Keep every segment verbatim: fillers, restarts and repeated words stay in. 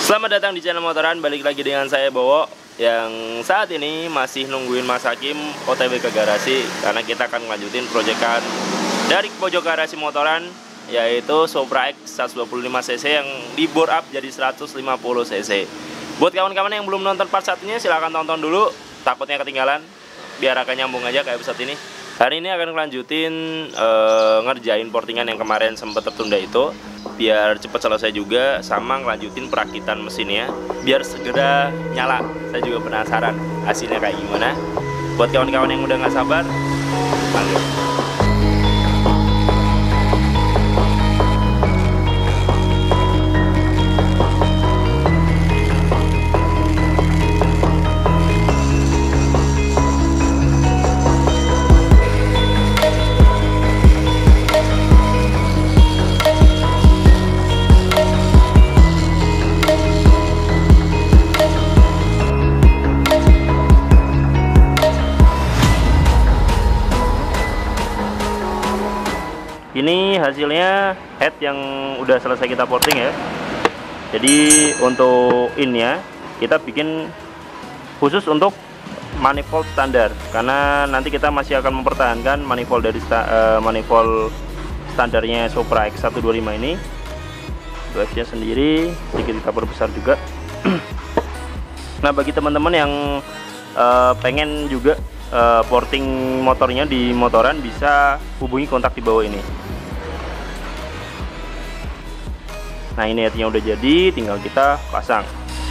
Selamat datang di channel Motoran, balik lagi dengan saya Bowo, yang saat ini masih nungguin Mas Hakim O T W ke garasi karena kita akan melanjutin proyekan dari pojok garasi Motoran, yaitu Supra X seratus dua puluh lima cc yang di bore up jadi seratus lima puluh cc. Buat kawan-kawan yang belum nonton part satunya, silahkan tonton dulu, takutnya ketinggalan, biar akan nyambung aja kayak episode ini. Hari ini akan ngelanjutin uh, ngerjain portingan yang kemarin sempat tertunda itu, biar cepat selesai juga, sama ngelanjutin perakitan mesinnya biar segera nyala. Saya juga penasaran hasilnya kayak gimana. Buat kawan-kawan yang udah nggak sabar, lanjut. Ini hasilnya head yang udah selesai kita porting ya. Jadi untuk innya kita bikin khusus untuk manifold standar, karena nanti kita masih akan mempertahankan manifold dari sta, uh, manifold standarnya Supra X seratus dua puluh lima ini. Drive-nya sendiri sedikit kita perbesar juga. Nah, bagi teman-teman yang uh, pengen juga uh, porting motornya di Motoran, bisa hubungi kontak di bawah ini. Nah, ini headnya udah jadi, tinggal kita pasang.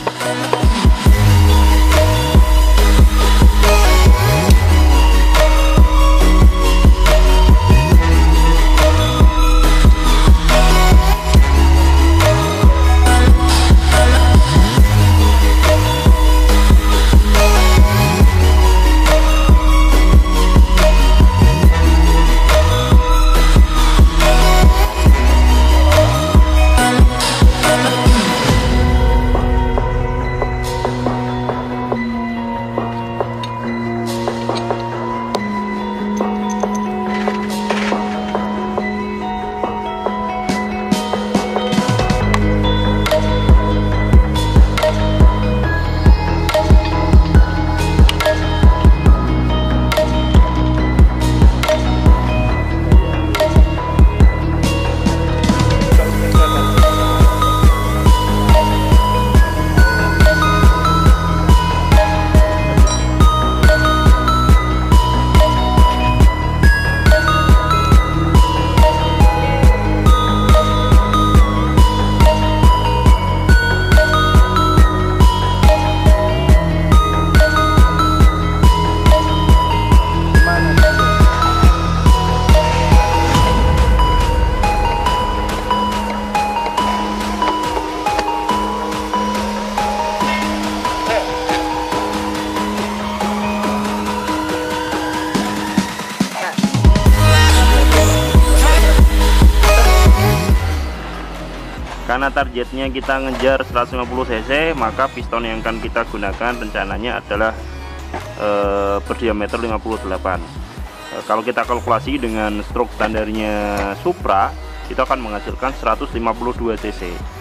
Karena targetnya kita ngejar seratus lima puluh cc, maka piston yang akan kita gunakan rencananya adalah e, berdiameter lima puluh delapan. E, kalau kita kalkulasi dengan stroke standarnya Supra, itu akan menghasilkan seratus lima puluh dua cc.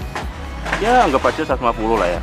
Ya, anggap aja seratus lima puluh lah ya.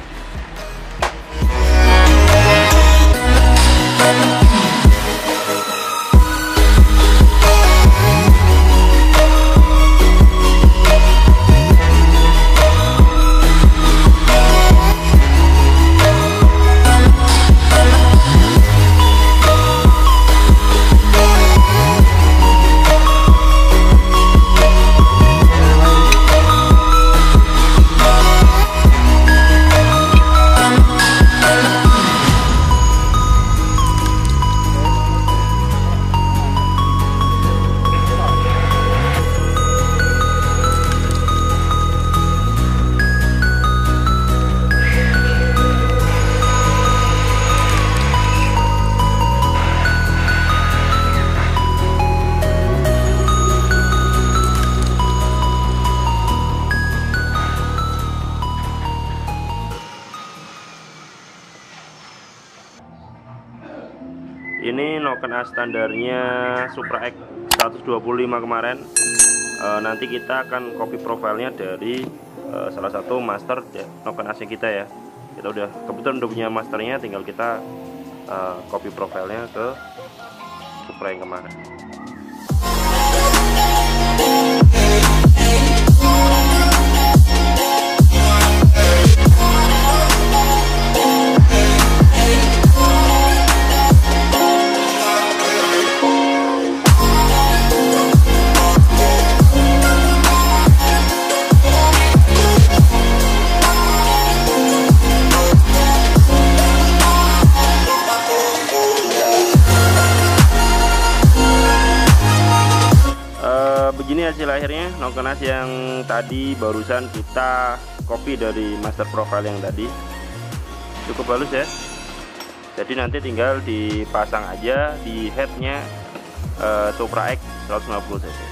Ini noken A standarnya Supra X seratus dua puluh lima kemarin. E, nanti kita akan copy profilnya dari uh, salah satu master ya, Noken A C kita ya. Kita udah kebetulan udah punya masternya, tinggal kita uh, copy profilnya ke Supra yang kemarin. Begini hasil akhirnya Noken A C yang tadi barusan kita copy dari master profile yang tadi, cukup halus ya. Jadi nanti tinggal dipasang aja di headnya uh, Supra X seratus lima puluh cc.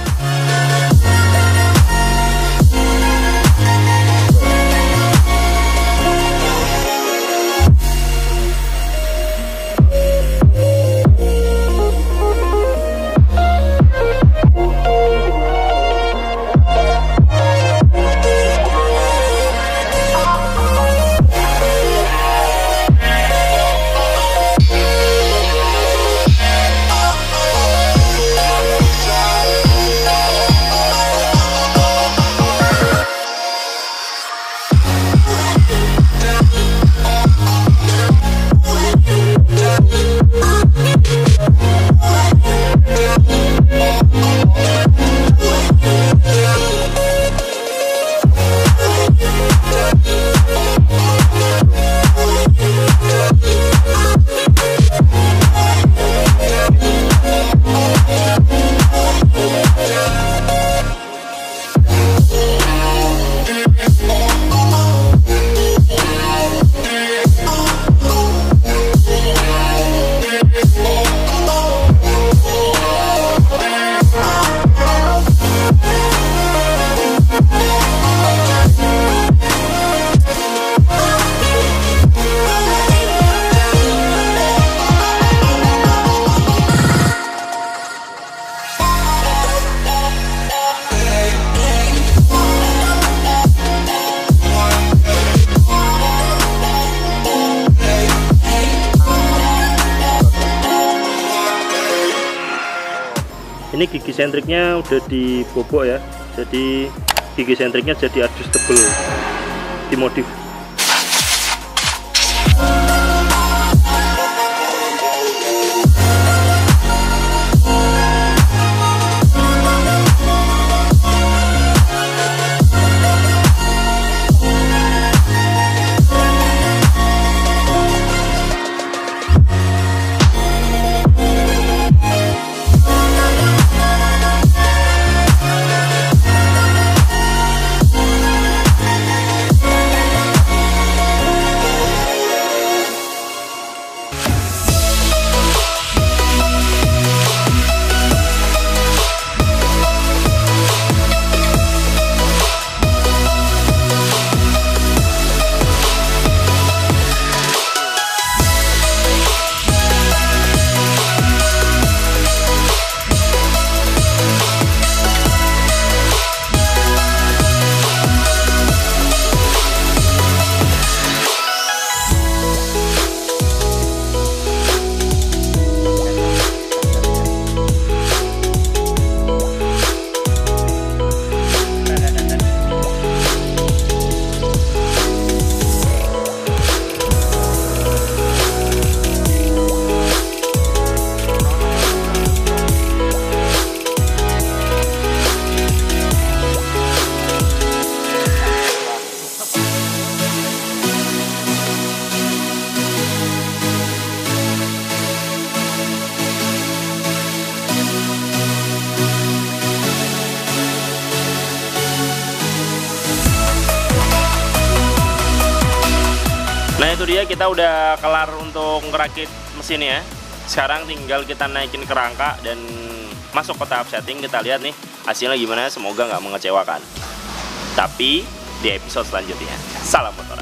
Ini gigi sentriknya udah dibobok ya, jadi gigi sentriknya jadi adjustable, dimodif. Nah itu dia, kita udah kelar untuk ngerakit mesin ya. Sekarang tinggal kita naikin ke rangka dan masuk ke tahap setting. Kita lihat nih hasilnya gimana, semoga nggak mengecewakan. Tapi di episode selanjutnya, salam motor.